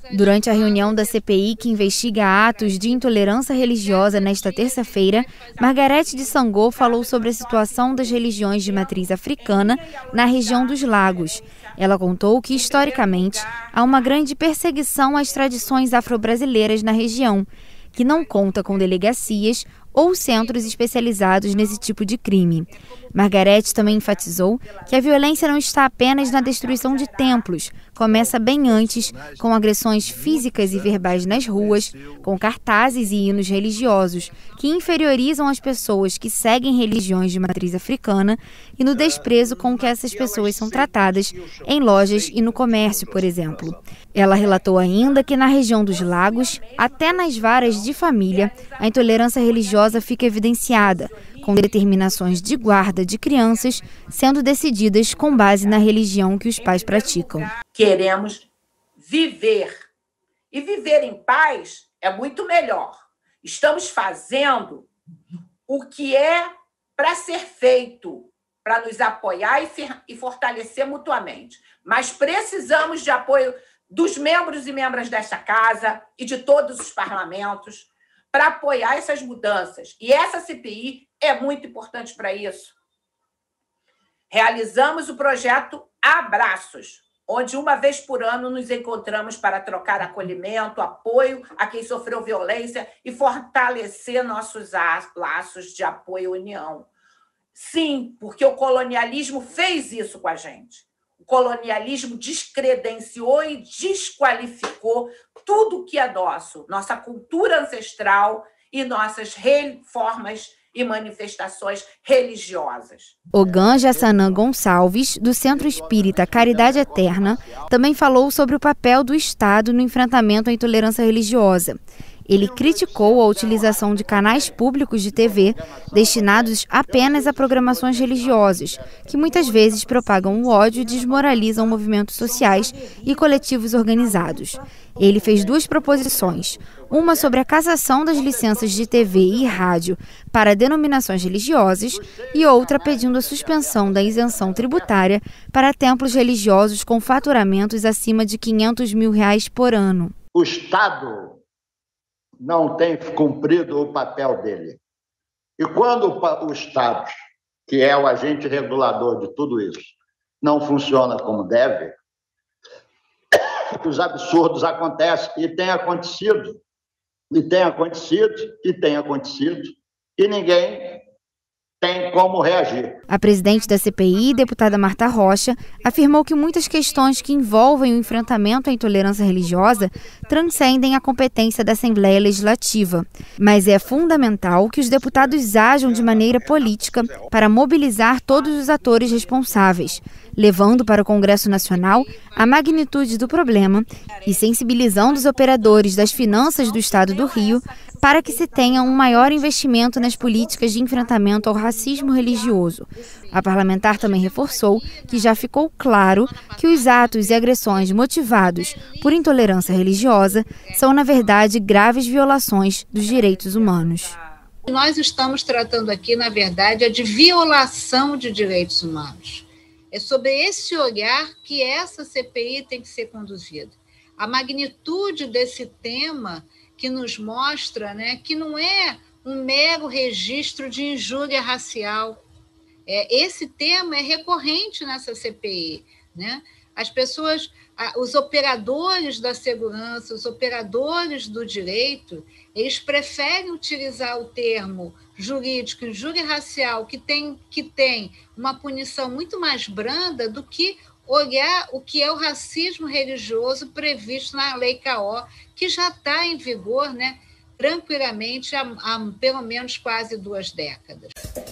Durante a reunião da CPI que investiga atos de intolerância religiosa nesta terça-feira, Margarete de Sangô falou sobre a situação das religiões de matriz africana na região dos Lagos. Ela contou que, historicamente, há uma grande perseguição às tradições afro-brasileiras na região, que não conta com delegacias ou centros especializados nesse tipo de crime. Margarete também enfatizou que a violência não está apenas na destruição de templos, começa bem antes, com agressões físicas e verbais nas ruas, com cartazes e hinos religiosos que inferiorizam as pessoas que seguem religiões de matriz africana e no desprezo com que essas pessoas são tratadas em lojas e no comércio, por exemplo. Ela relatou ainda que na região dos Lagos, até nas varas de família, a intolerância religiosa fica evidenciada, com determinações de guarda de crianças sendo decididas com base na religião que os pais praticam. Queremos viver. E viver em paz é muito melhor. Estamos fazendo o que é para ser feito, para nos apoiar e fortalecer mutuamente. Mas precisamos de apoio dos membros e membras desta casa e de todos os parlamentos para apoiar essas mudanças. E essa CPI é muito importante para isso. Realizamos o projeto Abraços, onde uma vez por ano nos encontramos para trocar acolhimento, apoio a quem sofreu violência e fortalecer nossos laços de apoio e união. Sim, porque o colonialismo fez isso com a gente. O colonialismo descredenciou e desqualificou tudo que é nosso, nossa cultura ancestral e nossas formas e manifestações religiosas. Ogan Jassanã Gonçalves, do Centro Espírita Caridade Eterna, também falou sobre o papel do Estado no enfrentamento à intolerância religiosa. Ele criticou a utilização de canais públicos de TV destinados apenas a programações religiosas, que muitas vezes propagam o ódio e desmoralizam movimentos sociais e coletivos organizados. Ele fez duas proposições, uma sobre a cassação das licenças de TV e rádio para denominações religiosas e outra pedindo a suspensão da isenção tributária para templos religiosos com faturamentos acima de R$500 mil por ano. O Estado não tem cumprido o papel dele. E quando o Estado, que é o agente regulador de tudo isso, não funciona como deve, os absurdos acontecem e tem acontecido, e ninguém tem como reagir. A presidente da CPI, deputada Marta Rocha, afirmou que muitas questões que envolvem o enfrentamento à intolerância religiosa transcendem a competência da Assembleia Legislativa. Mas é fundamental que os deputados ajam de maneira política para mobilizar todos os atores responsáveis, levando para o Congresso Nacional a magnitude do problema e sensibilizando os operadores das finanças do Estado do Rio para que se tenha um maior investimento nas políticas de enfrentamento ao racismo religioso. A parlamentar também reforçou que já ficou claro que os atos e agressões motivados por intolerância religiosa são, na verdade, graves violações dos direitos humanos. Nós estamos tratando aqui, na verdade, é de violação de direitos humanos. É sobre esse olhar que essa CPI tem que ser conduzida. A magnitude desse tema que nos mostra, né, que não é um mero registro de injúria racial. Esse tema é recorrente nessa CPI, né? As pessoas, os operadores da segurança, os operadores do direito, eles preferem utilizar o termo jurídico injúria racial, que tem uma punição muito mais branda do que olhar o que é o racismo religioso previsto na Lei CAO, que já está em vigor, né, tranquilamente há pelo menos quase 2 décadas.